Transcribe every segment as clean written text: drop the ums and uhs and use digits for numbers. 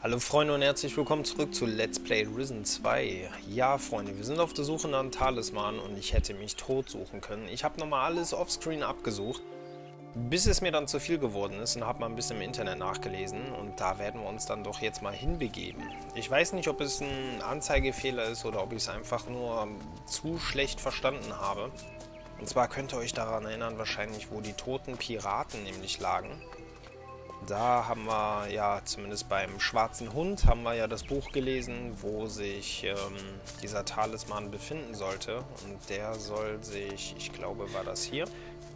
Hallo Freunde und herzlich willkommen zurück zu Let's Play Risen 2. Ja Freunde, wir sind auf der Suche nach einem Talisman und ich hätte mich tot suchen können. Ich habe nochmal alles offscreen abgesucht, bis es mir dann zu viel geworden ist und habe mal ein bisschen im Internet nachgelesen und da werden wir uns dann doch jetzt mal hinbegeben. Ich weiß nicht, ob es ein Anzeigefehler ist oder ob ich es einfach nur zu schlecht verstanden habe. Und zwar könnt ihr euch daran erinnern wahrscheinlich, wo die toten Piraten nämlich lagen. Da haben wir ja, zumindest beim Schwarzen Hund, haben wir ja das Buch gelesen, wo sich dieser Talisman befinden sollte. Und der soll sich, ich glaube, war das hier?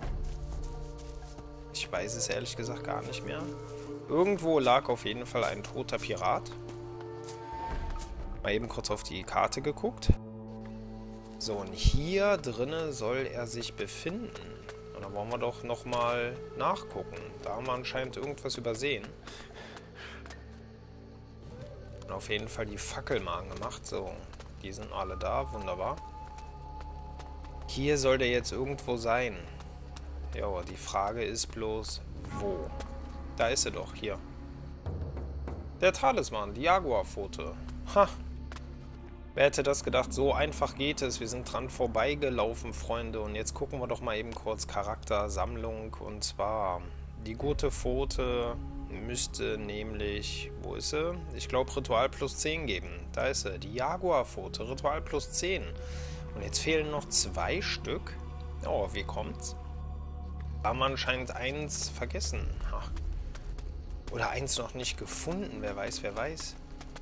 Ich weiß es ehrlich gesagt gar nicht mehr. Irgendwo lag auf jeden Fall ein toter Pirat. Mal eben kurz auf die Karte geguckt. So, und hier drinnen soll er sich befinden. Und da wollen wir doch nochmal nachgucken. Da haben wir anscheinend irgendwas übersehen. Und auf jeden Fall die Fackel mal angemacht. So, die sind alle da. Wunderbar. Hier soll der jetzt irgendwo sein. Ja, die Frage ist bloß, wo? Da ist er doch, hier. Der Talisman, die Jaguar-Pfote. Ha! Wer hätte das gedacht? So einfach geht es. Wir sind dran vorbeigelaufen, Freunde. Und jetzt gucken wir doch mal eben kurz Charaktersammlung. Und zwar, die gute Pfote müsste nämlich, wo ist sie? Ich glaube, Ritual plus 10 geben. Da ist sie, die Jaguar-Pfote, Ritual plus 10. Und jetzt fehlen noch 2 Stück. Oh, wie kommt's? Da haben wir anscheinend eins vergessen. Ach. Oder eins noch nicht gefunden. Wer weiß, wer weiß.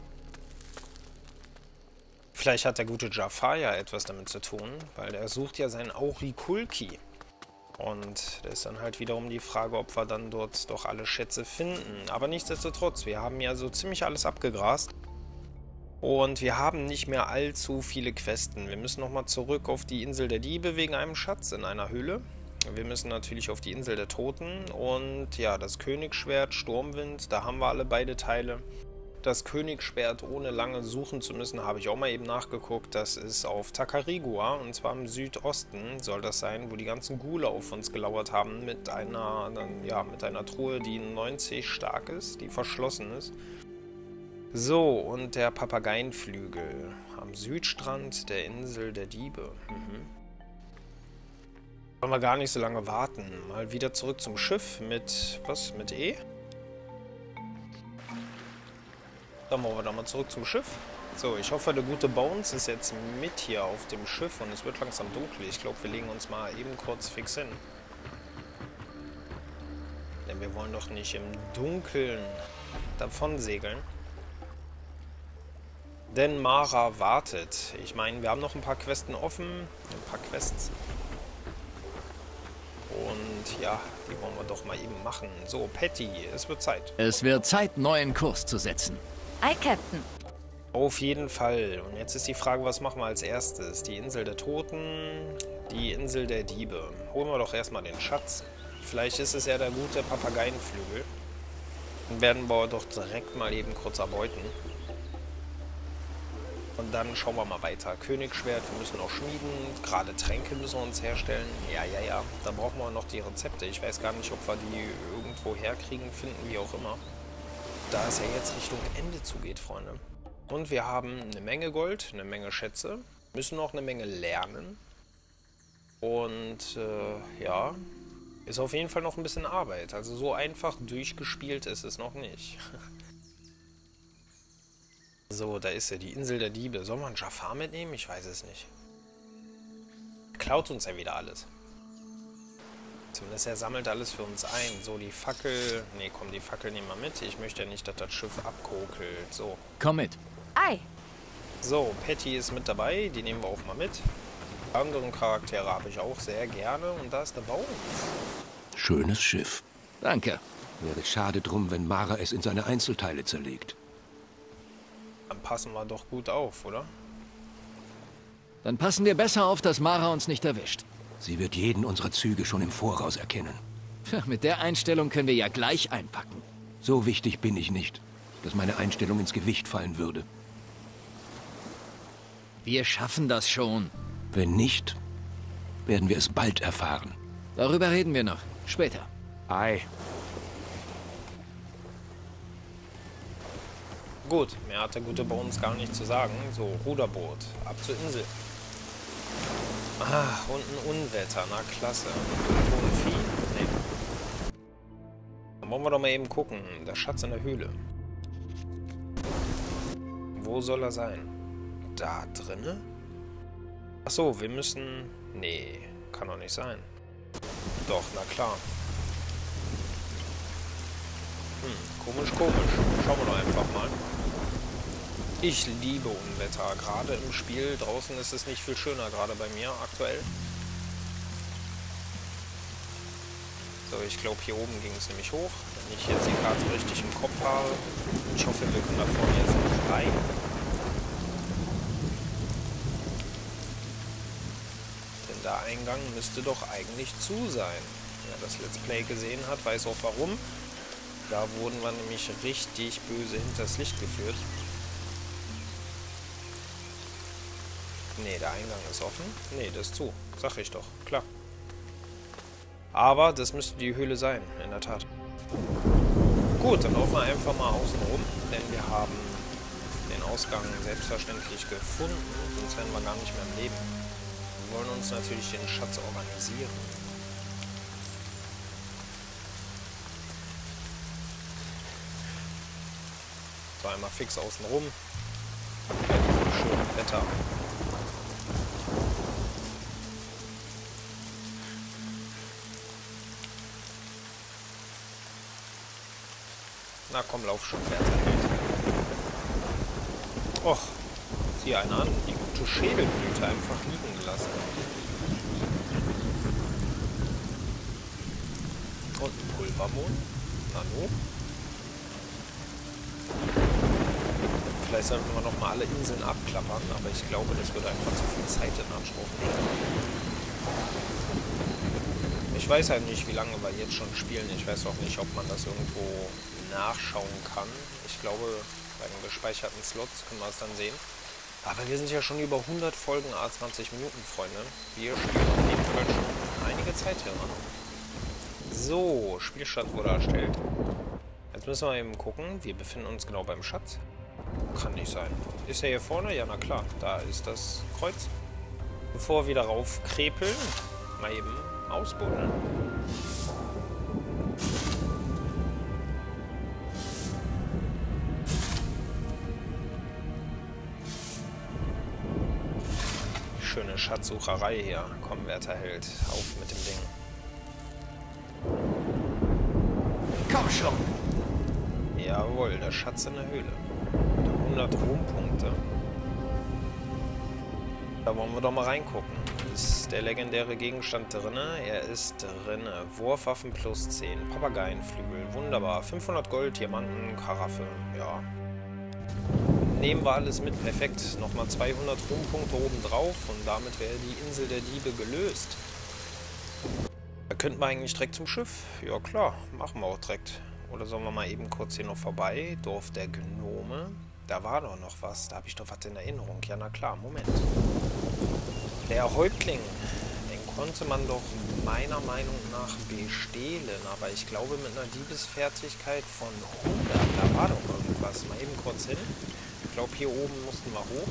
Vielleicht hat der gute Jafar ja etwas damit zu tun, weil er sucht ja seinen Aurikulki. Und da ist dann halt wiederum die Frage, ob wir dann dort doch alle Schätze finden. Aber nichtsdestotrotz, wir haben ja so ziemlich alles abgegrast. Und wir haben nicht mehr allzu viele Questen. Wir müssen nochmal zurück auf die Insel der Diebe wegen einem Schatz in einer Höhle. Wir müssen natürlich auf die Insel der Toten. Und ja, das Königsschwert, Sturmwind, da haben wir alle beide Teile. Das Königsschwert, ohne lange suchen zu müssen, habe ich auch mal eben nachgeguckt. Das ist auf Tacarigua, und zwar im Südosten soll das sein, wo die ganzen Ghule auf uns gelauert haben mit einer Truhe, die 90 stark ist, die verschlossen ist. So, und der Papageienflügel am Südstrand der Insel der Diebe. Wollen wir gar nicht so lange warten. Mal wieder zurück zum Schiff mit, was, mit E? Dann wollen wir doch mal zurück zum Schiff. So, ich hoffe, der gute Bones ist jetzt mit hier auf dem Schiff und es wird langsam dunkel. Ich glaube, wir legen uns mal eben kurz fix hin. Denn wir wollen doch nicht im Dunkeln davon segeln. Denn Mara wartet. Ich meine, wir haben noch ein paar Questen offen. Ein paar Quests. Und ja, die wollen wir doch mal eben machen. So, Patty, es wird Zeit. Es wird Zeit, neuen Kurs zu setzen. Ei, Captain. Auf jeden Fall. Und jetzt ist die Frage, was machen wir als erstes? Die Insel der Toten, die Insel der Diebe. Holen wir doch erstmal den Schatz. Vielleicht ist es ja der gute Papageienflügel. Dann werden wir doch direkt mal eben kurz erbeuten. Und dann schauen wir mal weiter. Königsschwert, wir müssen auch schmieden. Gerade Tränke müssen wir uns herstellen. Ja. Da brauchen wir noch die Rezepte. Ich weiß gar nicht, ob wir die irgendwo herkriegen, finden, wie auch immer. Da es ja jetzt Richtung Ende zugeht, Freunde. Und wir haben eine Menge Gold, eine Menge Schätze, müssen noch eine Menge lernen. Und ja, ist auf jeden Fall noch ein bisschen Arbeit. Also so einfach durchgespielt ist es noch nicht. So, da ist ja die Insel der Diebe. Sollen wir einen Jafar mitnehmen? Ich weiß es nicht. Klaut uns ja wieder alles. Zumindest er sammelt alles für uns ein. So, die Fackel. Ne, komm, die Fackel nehmen wir mit. Ich möchte ja nicht, dass das Schiff abkokelt. So. Komm mit. Ei. So, Patty ist mit dabei. Die nehmen wir auch mal mit. Anderen Charaktere habe ich auch sehr gerne. Und da ist der Baum. Schönes Schiff. Danke. Wäre schade drum, wenn Mara es in seine Einzelteile zerlegt. Dann passen wir doch gut auf, oder? Dann passen wir besser auf, dass Mara uns nicht erwischt. Sie wird jeden unserer Züge schon im Voraus erkennen. Tja, mit der Einstellung können wir ja gleich einpacken. So wichtig bin ich nicht, dass meine Einstellung ins Gewicht fallen würde. Wir schaffen das schon. Wenn nicht, werden wir es bald erfahren. Darüber reden wir noch. Später. Ei. Gut, mehr hat der Gute bei uns gar nicht zu sagen. So, Ruderboot, ab zur Insel. Ah, und ein Unwetter, na klasse. Irgendwo ein Vieh? Nee. Dann wollen wir doch mal eben gucken. Der Schatz in der Höhle. Wo soll er sein? Da drinne? Achso, wir müssen... Nee, kann doch nicht sein. Doch, na klar. Komisch, komisch. Schauen wir doch einfach mal. Ich liebe Unwetter. Gerade im Spiel draußen ist es nicht viel schöner, gerade bei mir aktuell. So, ich glaube, hier oben ging es nämlich hoch. Wenn ich jetzt die Karte richtig im Kopf habe. Ich hoffe, wir können da vorne jetzt noch rein. Denn der Eingang müsste doch eigentlich zu sein. Wer das Let's Play gesehen hat, weiß auch warum. Da wurden wir nämlich richtig böse hinters Licht geführt. Nee, der Eingang ist offen. Nee, das ist zu. Sag ich doch. Klar. Aber das müsste die Höhle sein, in der Tat. Gut, dann laufen wir einfach mal außen rum, denn wir haben den Ausgang selbstverständlich gefunden, sonst wären wir gar nicht mehr im Leben. Wir wollen uns natürlich den Schatz organisieren. So, einmal fix außen rum. Bei diesem schönen Wetter. Na komm, lauf schon, Werteheld. Och, sieh einer an, die gute Schädelblüte einfach liegen gelassen. Und ein Pulvermond? Nanu? Vielleicht sollten wir noch mal alle Inseln abklappern, aber ich glaube, das würde einfach zu viel Zeit in Anspruch nehmen. Ich weiß halt nicht, wie lange wir jetzt schon spielen. Ich weiß auch nicht, ob man das irgendwo nachschauen kann. Ich glaube, bei den gespeicherten Slots können wir es dann sehen. Aber wir sind ja schon über 100 Folgen, 20 Minuten, Freunde. Wir spielen auf jeden Fall schon einige Zeit hier dran. So, Spielstand wurde erstellt. Jetzt müssen wir eben gucken. Wir befinden uns genau beim Schatz. Kann nicht sein. Ist er hier vorne? Ja, na klar. Da ist das Kreuz. Bevor wir wieder raufkrepeln, mal eben ausbuddeln. Schöne Schatzsucherei hier. Komm, werter Held, auf mit dem Ding. Komm schon! Jawohl, der Schatz in der Höhle. 100 Ruhmpunkte. Da wollen wir doch mal reingucken. Ist der legendäre Gegenstand drinne? Er ist drinne. Wurfwaffen plus 10. Papageienflügel. Wunderbar. 500 Gold, Diamanten, Karaffe. Ja. Nehmen wir alles mit. Perfekt. Nochmal 200 Ruhmpunkte oben drauf und damit wäre die Insel der Diebe gelöst. Da könnten wir eigentlich direkt zum Schiff. Ja klar, machen wir auch direkt. Oder sollen wir mal eben kurz hier noch vorbei? Dorf der Gnome. Da war doch noch was. Da habe ich doch was in Erinnerung. Ja, na klar. Moment. Der Häuptling. Den konnte man doch meiner Meinung nach bestehlen. Aber ich glaube mit einer Diebesfertigkeit von 100. Da war doch irgendwas. Mal eben kurz hin. Ich glaube, hier oben mussten wir hoch.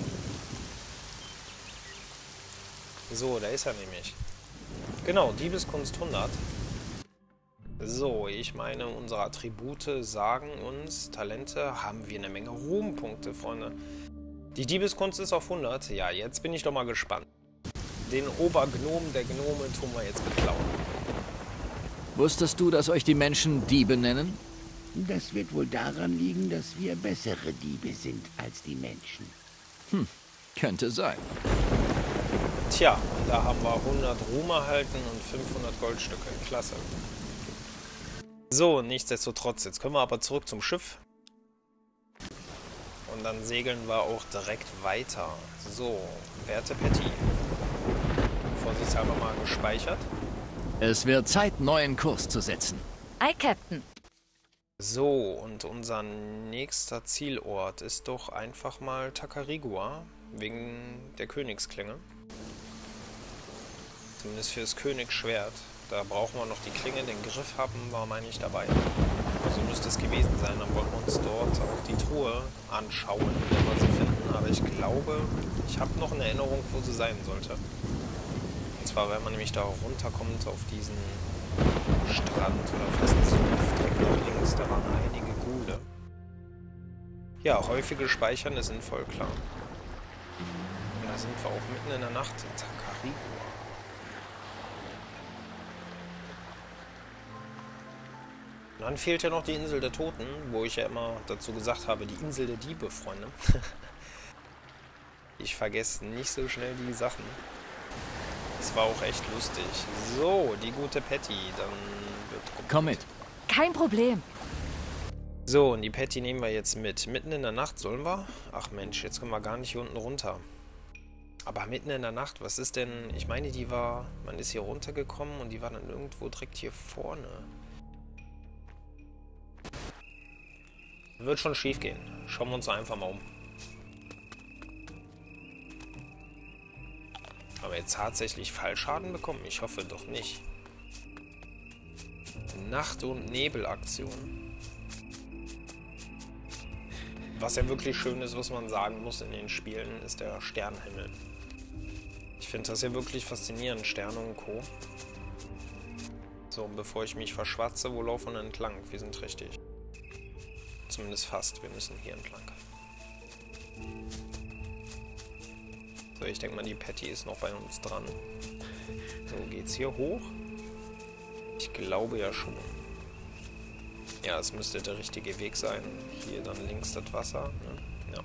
So, da ist er nämlich. Genau, Diebeskunst 100. So, ich meine, unsere Attribute sagen uns, Talente, haben wir eine Menge Ruhmpunkte, Freunde. Die Diebeskunst ist auf 100. Ja, jetzt bin ich doch mal gespannt. Den Obergnom der Gnome tun wir jetzt beklauen. Wusstest du, dass euch die Menschen Diebe nennen? Das wird wohl daran liegen, dass wir bessere Diebe sind als die Menschen. Könnte sein. Tja, da haben wir 100 Ruhm erhalten und 500 Goldstücke. Klasse. So, nichtsdestotrotz, jetzt können wir aber zurück zum Schiff. Und dann segeln wir auch direkt weiter. So, werte Patty. Vorsichtshalber mal gespeichert. Es wird Zeit, neuen Kurs zu setzen. Ei, Captain. So, und unser nächster Zielort ist doch einfach mal Tacarigua, wegen der Königsklinge. Zumindest fürs Königsschwert. Da brauchen wir noch die Klinge, den Griff haben wir, meine ich, dabei. Also müsste es gewesen sein, dann wollen wir uns dort auch die Truhe Truhe anschauen, wenn wir sie finden. Aber ich glaube, ich habe noch eine Erinnerung, wo sie sein sollte. Und zwar, wenn man nämlich da runterkommt auf diesen Strand oder fast direkt nach links, da waren einige Ghule. Ja, häufiges Speichern ist sinnvoll, klar. Und da sind wir auch mitten in der Nacht in Takarigua. Und dann fehlt ja noch die Insel der Toten, wo ich ja immer dazu gesagt habe, die Insel der Diebe, Freunde. Ich vergesse nicht so schnell die Sachen. Das war auch echt lustig. So, die gute Patty, dann wird... Komm mit. Kein Problem. So, und die Patty nehmen wir jetzt mit. Mitten in der Nacht sollen wir? Ach Mensch, jetzt können wir gar nicht hier unten runter. Aber mitten in der Nacht, was ist denn... Ich meine, die war... Man ist hier runtergekommen und die war dann irgendwo direkt hier vorne. Wird schon schief gehen. Schauen wir uns einfach mal um. Aber jetzt tatsächlich Fallschaden bekommen? Ich hoffe doch nicht. Nacht- und Nebelaktion. Was ja wirklich schön ist, was man sagen muss in den Spielen, ist der Sternenhimmel. Ich finde das ja wirklich faszinierend, Sterne und Co. So, und bevor ich mich verschwatze, wo laufen wir entlang? Wir sind richtig. Zumindest fast. Wir müssen hier entlang. So, ich denke mal, die Patty ist noch bei uns dran. So, geht's hier hoch? Ich glaube ja schon. Ja, es müsste der richtige Weg sein. Hier dann links das Wasser. Ne? Ja.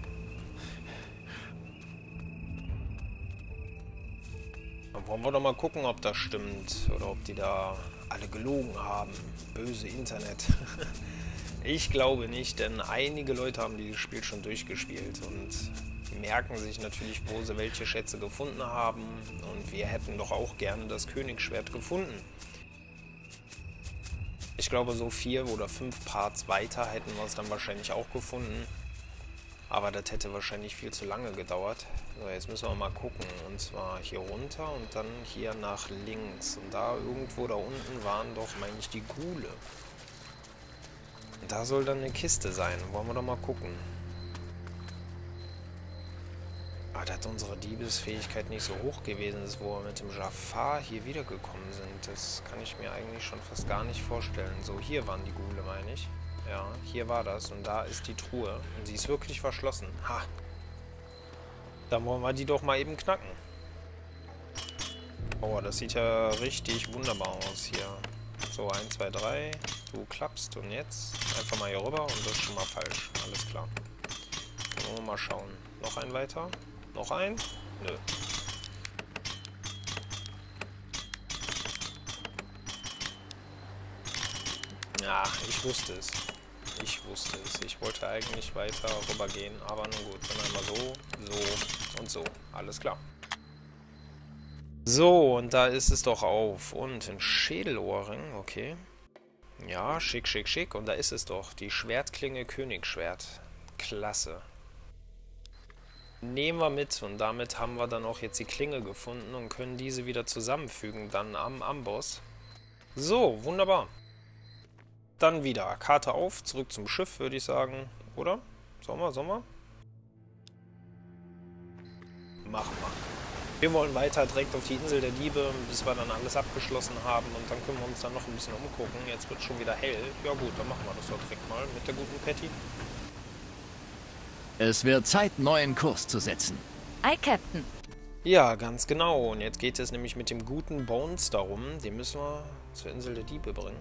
Dann wollen wir doch mal gucken, ob das stimmt. Oder ob die da alle gelogen haben. Böse Internet. Ich glaube nicht, denn einige Leute haben dieses Spiel schon durchgespielt und merken sich natürlich, wo sie welche Schätze gefunden haben. Und wir hätten doch auch gerne das Königsschwert gefunden. Ich glaube, so 4 oder 5 Parts weiter hätten wir es dann wahrscheinlich auch gefunden. Aber das hätte wahrscheinlich viel zu lange gedauert. So, jetzt müssen wir mal gucken. Und zwar hier runter und dann hier nach links. Und da irgendwo da unten waren doch, meine ich, die Ghule. Da soll dann eine Kiste sein. Wollen wir doch mal gucken. Aber dass unsere Diebesfähigkeit nicht so hoch gewesen ist, wo wir mit dem Jafar hier wiedergekommen sind, das kann ich mir eigentlich schon fast gar nicht vorstellen. So, hier waren die Ghule, meine ich. Ja, hier war das und da ist die Truhe. Und sie ist wirklich verschlossen. Ha! Dann wollen wir die doch mal eben knacken. Oh, das sieht ja richtig wunderbar aus hier. So, 1, 2, 3. Du klappst und jetzt einfach mal hier rüber und das ist schon mal falsch. Alles klar. Dann wollen wir mal schauen. Noch ein weiter? Noch ein? Nö. Ja, ich wusste es. Ich wusste es. Ich wollte eigentlich weiter rüber gehen, aber nun gut. Dann einmal so, so und so. Alles klar. So, und da ist es doch auf. Und ein Schädelohrring, okay. Ja, schick, schick, schick. Und da ist es doch. Die Schwertklinge Königsschwert. Klasse. Nehmen wir mit. Und damit haben wir dann auch jetzt die Klinge gefunden und können diese wieder zusammenfügen. Dann am Amboss. So, wunderbar. Dann wieder. Karte auf. Zurück zum Schiff, würde ich sagen. Oder? Sollen wir? Machen wir. Wir wollen weiter direkt auf die Insel der Diebe, bis wir dann alles abgeschlossen haben und dann können wir uns dann noch ein bisschen umgucken. Jetzt wird es schon wieder hell. Ja gut, dann machen wir das doch direkt mal mit der guten Patty. Es wird Zeit, neuen Kurs zu setzen. Ei, Captain. Ja, ganz genau. Und jetzt geht es nämlich mit dem guten Bones darum. Den müssen wir zur Insel der Diebe bringen.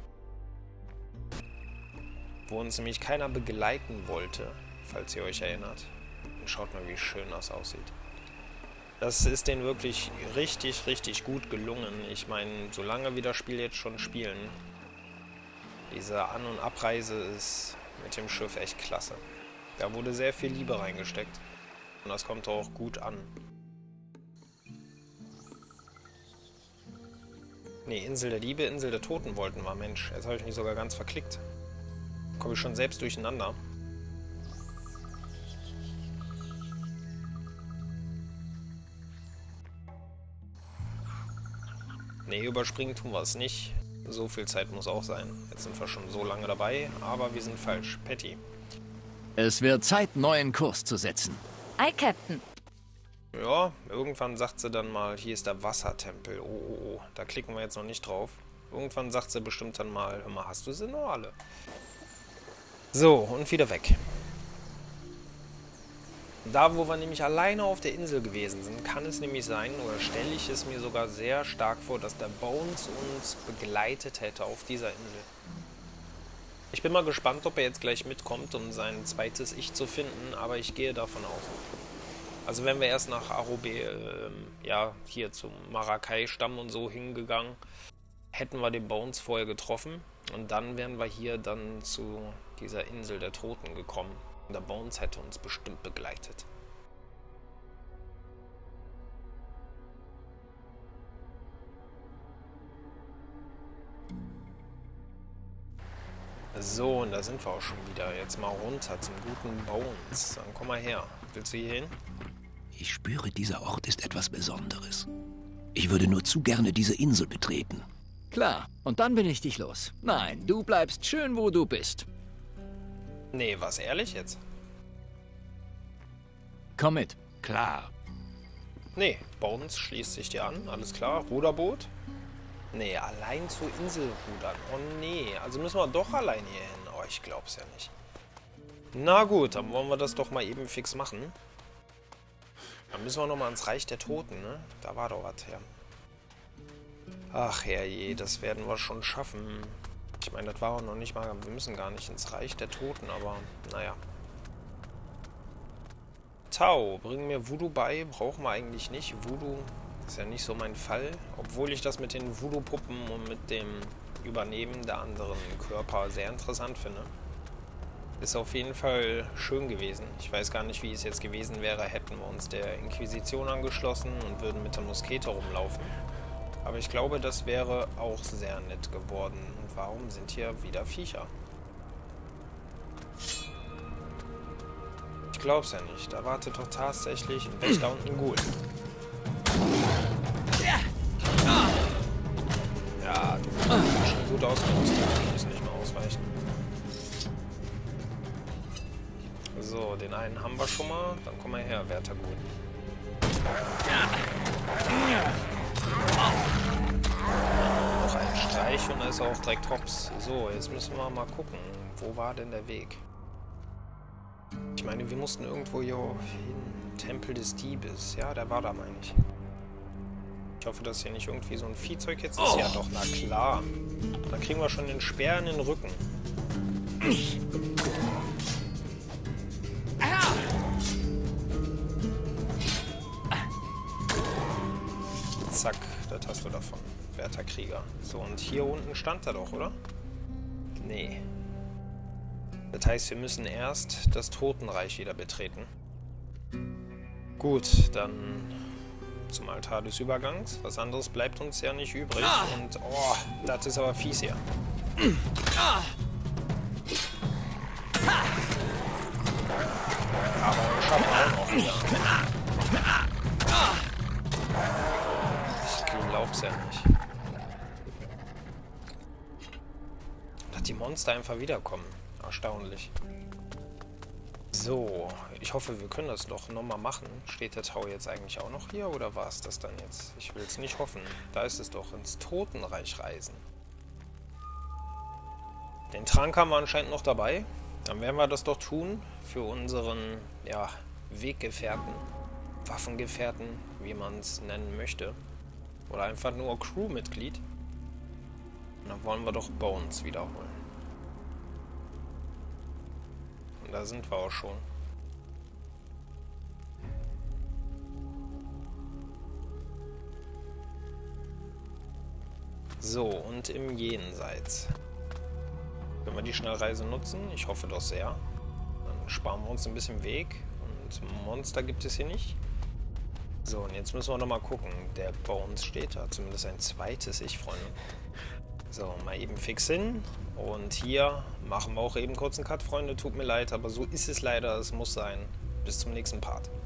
Wo uns nämlich keiner begleiten wollte, falls ihr euch erinnert. Und schaut mal, wie schön das aussieht. Das ist denen wirklich richtig, richtig gut gelungen. Ich meine, solange wir das Spiel jetzt schon spielen, diese An- und Abreise ist mit dem Schiff echt klasse. Da wurde sehr viel Liebe reingesteckt. Und das kommt auch gut an. Nee, Insel der Liebe, Insel der Toten wollten wir. Mensch, jetzt habe ich mich sogar ganz verklickt. Komme ich schon selbst durcheinander. Ne, überspringen tun wir es nicht. So viel Zeit muss auch sein. Jetzt sind wir schon so lange dabei, aber wir sind falsch. Patty. Es wird Zeit, neuen Kurs zu setzen. Ei, Captain. Ja, irgendwann sagt sie dann mal, hier ist der Wassertempel. Oh, da klicken wir jetzt noch nicht drauf. Irgendwann sagt sie bestimmt dann mal, hör mal, hast du sie noch alle? So, und wieder weg. Da, wo wir nämlich alleine auf der Insel gewesen sind, kann es nämlich sein, oder stelle ich es mir sogar sehr stark vor, dass der Bones uns begleitet hätte auf dieser Insel. Ich bin mal gespannt, ob er jetzt gleich mitkommt, um sein zweites Ich zu finden, aber ich gehe davon aus. Also wenn wir erst nach Arobe, ja, hier zum Maracay-Stamm und so hingegangen, hätten wir den Bones vorher getroffen und dann wären wir hier dann zu dieser Insel der Toten gekommen. Und der Bones hätte uns bestimmt begleitet. So, und da sind wir auch schon wieder. Jetzt mal runter zum guten Bones. Dann komm mal her. Willst du hier hin? Ich spüre, dieser Ort ist etwas Besonderes. Ich würde nur zu gerne diese Insel betreten. Klar, und dann bin ich dich los. Nein, du bleibst schön, wo du bist. Nee, was, ehrlich jetzt? Komm mit. Klar. Nee, Bones schließt sich dir an. Alles klar. Ruderboot? Nee, allein zur Insel rudern. Oh nee, also müssen wir doch allein hier hin. Oh, ich glaub's ja nicht. Na gut, dann wollen wir das doch mal eben fix machen. Dann müssen wir nochmal ins Reich der Toten, ne? Da war doch was her. Ach herrje, das werden wir schon schaffen. Ich meine, das war auch noch nicht mal... Wir müssen gar nicht ins Reich der Toten, aber naja. Tau, bring mir Voodoo bei. Brauchen wir eigentlich nicht. Voodoo ist ja nicht so mein Fall. Obwohl ich das mit den Voodoo-Puppen und mit dem Übernehmen der anderen Körper sehr interessant finde. Ist auf jeden Fall schön gewesen. Ich weiß gar nicht, wie es jetzt gewesen wäre, hätten wir uns der Inquisition angeschlossen und würden mit der Muskete rumlaufen. Aber ich glaube, das wäre auch sehr nett geworden. Und warum sind hier wieder Viecher? Ich glaub's ja nicht. Da wartet doch tatsächlich ein Wächter und ein Ghoul. Ja, du bist schon gut ausgerüstet. Du musst nicht mehr ausweichen. So, den einen haben wir schon mal. Dann komm mal her, werter Ghoul. Noch ein Streich und da ist er auch direkt hops. So, jetzt müssen wir mal gucken. Wo war denn der Weg? Ich meine, wir mussten irgendwo hier hin. Tempel des Diebes. Ja, der war da, meine ich. Ich hoffe, dass hier nicht irgendwie so ein Viehzeug jetzt ist. Ja, doch, na klar. Da kriegen wir schon den Speer in den Rücken. Zack, das hast du davon. Werter Krieger. So, und hier unten stand er doch, oder? Nee. Das heißt, wir müssen erst das Totenreich wieder betreten. Gut, dann zum Altar des Übergangs. Was anderes bleibt uns ja nicht übrig. Und, oh, das ist aber fies hier. Aber wir schaffen auch noch wieder. Ich glaub's ja nicht. Dass die Monster einfach wiederkommen. Erstaunlich. So, ich hoffe, wir können das doch nochmal machen. Steht der Tau jetzt eigentlich auch noch hier oder war es das dann jetzt? Ich will es nicht hoffen. Da ist es doch, ins Totenreich reisen. Den Trank haben wir anscheinend noch dabei. Dann werden wir das doch tun für unseren, ja, Weggefährten, Waffengefährten, wie man es nennen möchte. Oder einfach nur Crewmitglied. Und dann wollen wir doch Bones wiederholen. Und da sind wir auch schon. So, und im Jenseits. Können wir die Schnellreise nutzen? Ich hoffe doch sehr. Dann sparen wir uns ein bisschen Weg. Und Monster gibt es hier nicht. So, und jetzt müssen wir nochmal gucken. Der Bones steht da. Zumindest ein zweites Ich, Freunde. So, mal eben fix hin. Und hier machen wir auch eben kurz einen Cut, Freunde. Tut mir leid, aber so ist es leider. Es muss sein. Bis zum nächsten Part.